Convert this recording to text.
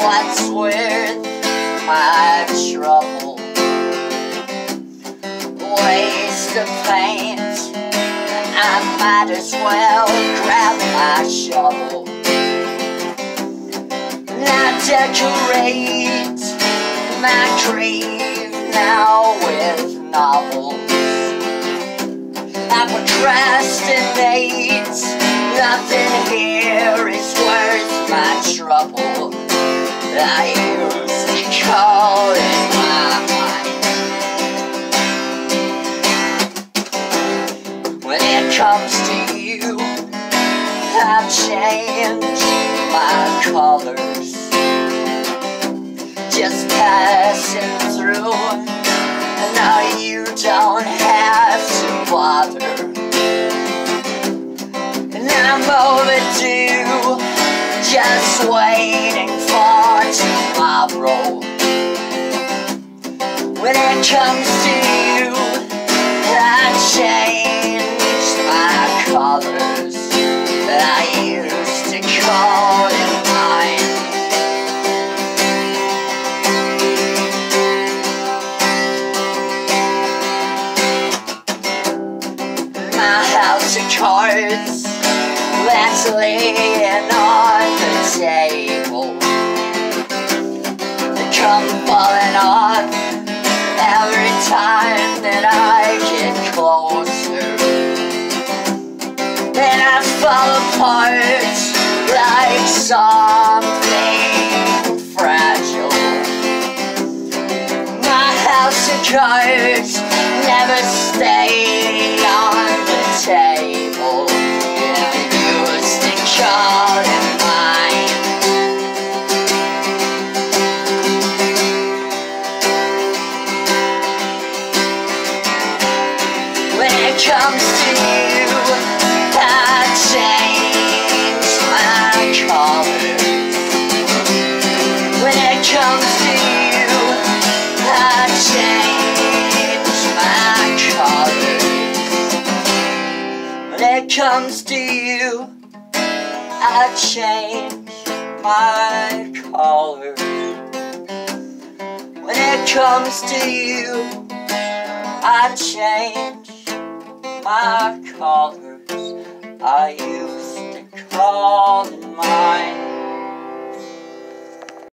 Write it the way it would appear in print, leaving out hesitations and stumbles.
what's worth my trouble. Waste of paint, I might as well grab my shovel. Now decorate my grave now with novels. I procrastinate, nothing here is worth my trouble. I used to call it mine. When it comes to you, I've changed my colors. Just passing through, now you don't have to bother. And I'm overdue, just waiting for tomorrow. When it comes to you, I changed my colors. I used to call it mine. My house of cards that's laying on the table, they come falling off every time that I get closer. And I fall apart like something fragile. My house of cards never stayed on the table. Yeah, I used to call it mine. When it comes to you, I change my colors. When it comes to you, I change my colors. When it comes to you, I change my colors. When it comes to you, I change my colors. I used to call them